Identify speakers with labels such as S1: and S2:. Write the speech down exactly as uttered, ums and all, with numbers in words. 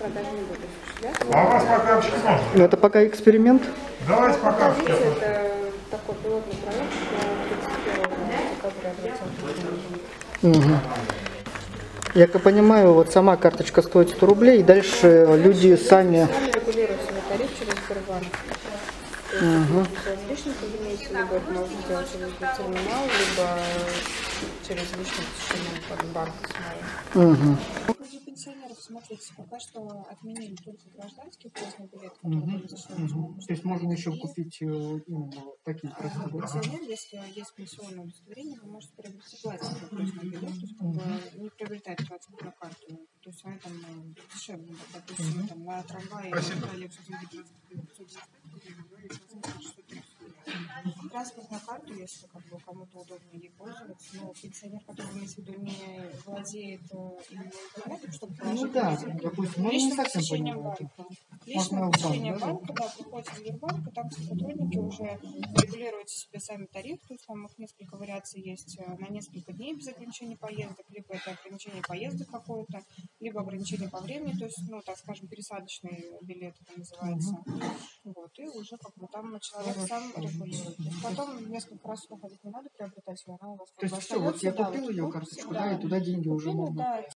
S1: продажи не будут осуществляться.
S2: А у вас по карточке можно?
S3: Это пока эксперимент?
S2: Давайте по карточке.
S1: Видите, это такой пилотный проект до тридцать первого декабря двадцатого года.
S3: Я как понимаю, вот сама карточка стоит сто рублей, и дальше люди сами...
S1: Сами регулируют свой тариф через Сбербанк. Угу. С личным кабинете, либо это можно сделать через терминал, либо через личное посещение банка с моим.
S3: Угу.
S1: Для пенсионеров, смотрите, пока что отменили только гражданский поездный билет, который угу. Угу.
S3: То есть можно еще купить именно такие простые.
S1: Пенсионер, если есть пенсионное удостоверение, вы можете приобрести пластиковый поездной билет, то есть как бы не приобретать пластиковую карту. То есть они там дешевле, допустим, там на трамвае транспортную карту, если как бы кому-то удобнее ей пользоваться, но пенсионер, который, имеется в виду, не владеет именно интернетом, чтобы положить...
S3: Ну да, допустим, можно не совсем понимать.
S1: Личное посещение банка, да, приходите в Сбербанк, и там все сотрудники уже регулируют себе сами тариф, то есть там их несколько вариаций есть на несколько дней без ограничения поездок, либо это ограничение поездок какое-то, либо ограничение по времени, то есть, ну, так скажем, пересадочный билет это называется. Mm-hmm. Вот, и уже как бы там человек mm-hmm. сам регулирует. Потом несколько раз выходить не надо приобретать, и она у вас...
S3: То есть все, вот я купил ее карточку, да, и туда деньги уже можно...